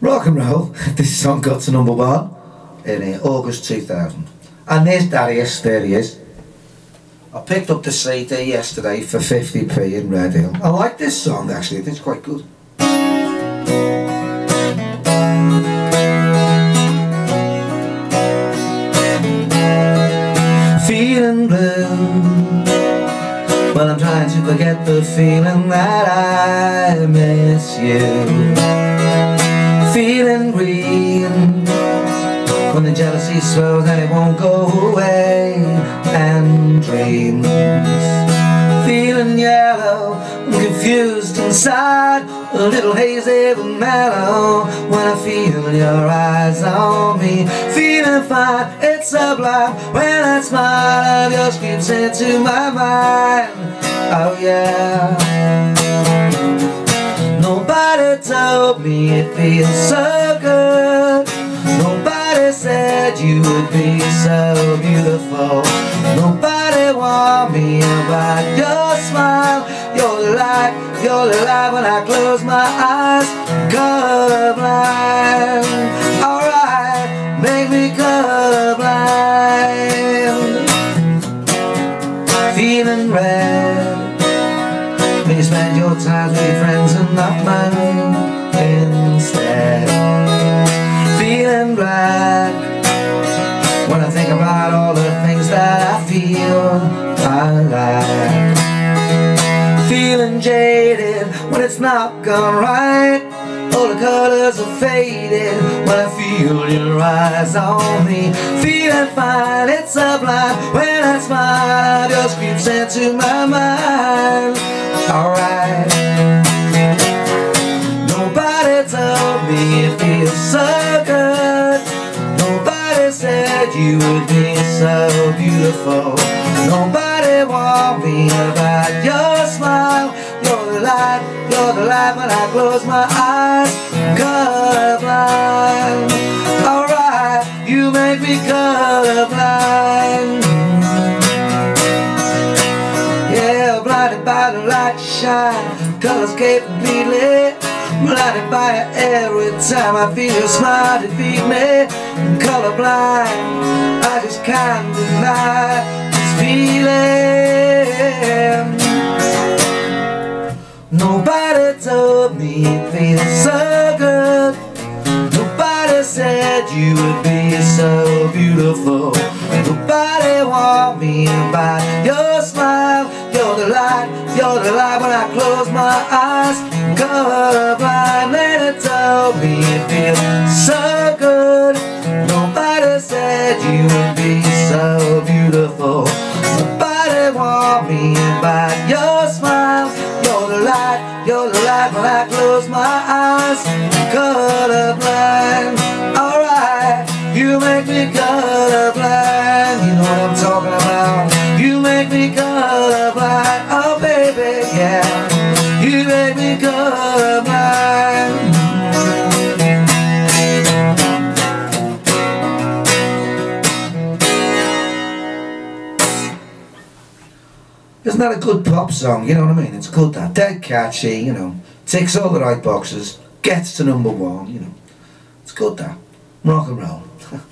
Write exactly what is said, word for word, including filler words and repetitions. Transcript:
Rock and roll. This song got to number one in uh, August two thousand. And there's Darius, there he is. I picked up the C D yesterday for fifty p in Red Hill. I like this song actually, it's quite good. Feeling blue, well I'm trying to forget the feeling that I miss you. Feeling green, when the jealousy swells and it won't go away. And dreams, feeling yellow, I'm confused inside, a little hazy but mellow. When I feel your eyes on me, feeling fine, it's sublime. When I smile, yours creeps into my mind. Oh yeah. Nobody told me it feels so good. Nobody said you would be so beautiful. Nobody warned me about your smile. You're the light, you're the light when I close my eyes. Colorblind, alright, make me colorblind. Feeling red, when you spend your time with your friends and not mine instead. Feeling black, when I think about all the things that I feel I like. Feeling jaded, when it's not gone right. All the colors are faded, when I feel your eyes on me. Feeling fine, it's sublime. When I smile, just creeps into my mind. Alright. Nobody told me it feels so good. Nobody said you would be so beautiful. Nobody warned me about your smile. You're the light, you're the light when I close my eyes. Colorblind, alright, you make me colorblind. Yeah, blinded by the light you shine, colors came completely. Blinded by it every time I feel your smile defeat me. I'm colorblind, I just can't deny this feeling. Nobody told me it feels so good. Nobody said you would be so beautiful. Nobody warned me about your smile. You're the light, you're the light when I close my eyes. Colorblind, and it told me it feels so good. Nobody said you would be so beautiful. Nobody warned me about your smile. You're the light, you're the light when I close my eyes. Colorblind, alright, you make me colorblind. You know what I'm talking about. You make me colorblind, oh baby, yeah. You make me colorblind. Isn't that a good pop song, you know what I mean? It's good, that, dead catchy, you know, ticks all the right boxes, gets to number one, you know. It's good, that, rock and roll.